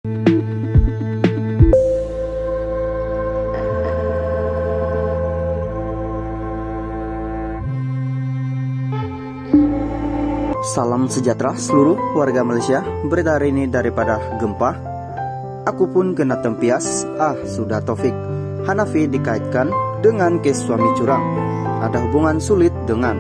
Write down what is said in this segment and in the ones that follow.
Salam sejahtera seluruh warga Malaysia. Berita hari ini daripada gempa. Aku pun kena tempias. Sudah Taufik Hanafi dikaitkan dengan kes suami curang. Ada hubungan sulit dengan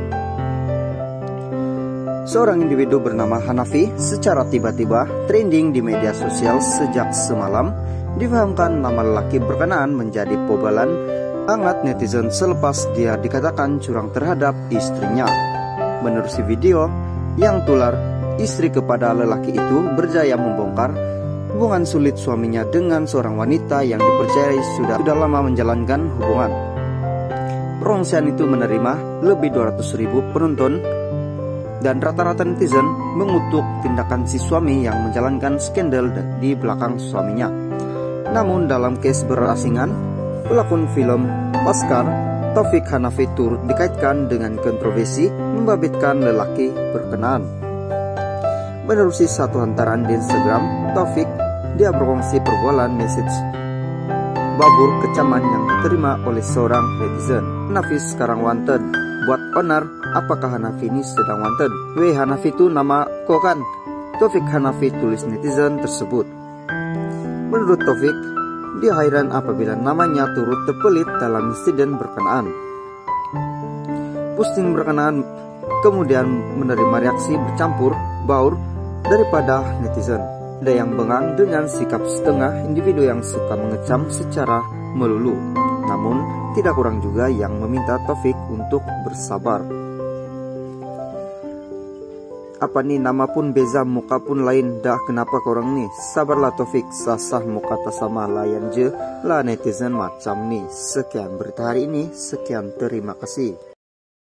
seorang individu bernama Hanafi. Secara tiba-tiba trending di media sosial sejak semalam. Difahamkan nama lelaki berkenaan menjadi pobalan hangat netizen selepas dia dikatakan curang terhadap istrinya. Menerusi video yang tular, istri kepada lelaki itu berjaya membongkar hubungan sulit suaminya dengan seorang wanita yang dipercayai sudah lama menjalankan hubungan. Perongsian itu menerima lebih 200.000 penonton dan rata-rata netizen mengutuk tindakan si suami yang menjalankan skandal di belakang suaminya. Namun dalam kes berasingan, pelakon film Oscar Taufik Hanafi turut dikaitkan dengan kontroversi membabitkan lelaki berkenaan. Menerusi satu hantaran di Instagram, Taufik dia berkongsi perbualan message babur kecaman yang diterima oleh seorang netizen. Hanafi sekarang wanted. Buat onar, apakah Hanafi ini sedang wanted? Weh, Hanafi itu nama kau kan? Taufik Hanafi, tulis netizen tersebut. Menurut Taufik, dia heran apabila namanya turut terpelit dalam insiden berkenaan. Posting berkenaan kemudian menerima reaksi bercampur baur daripada netizen. Ada yang bengang dengan sikap setengah individu yang suka mengecam secara melulu. Namun tidak kurang juga yang meminta Taufik untuk bersabar. Apa nih, nama pun beza, muka pun lain, dah kenapa korang nih? Sabarlah Taufik, sah-sah muka tak sama, layan je lah netizen macam nih. Sekian berita hari ini, sekian, terima kasih.